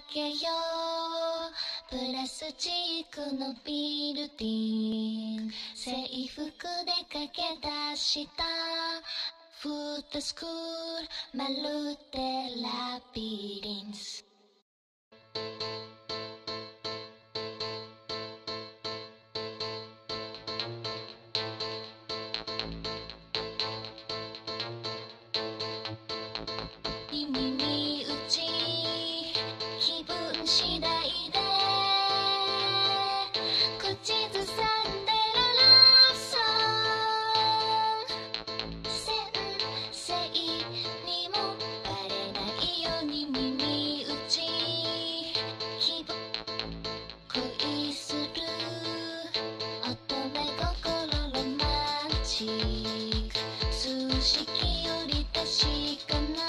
けよう。プラスチックのビルディング、制服で駆け出したフットスクール、まるでラビリンス。耳打ち気分次第で口ずさんでるラブソング、先生にもバレないように耳打ち気分恋する乙女心ロマンチック、数式より確かな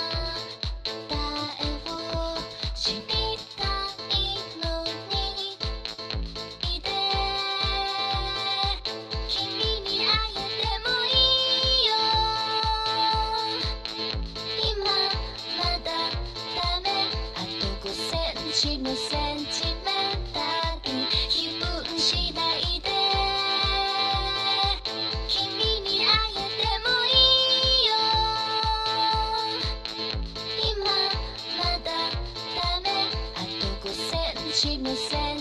のセンチメンタル、気分次第で君にあげてもいいよ。今まだダメ、あと5センチのセンチメンタル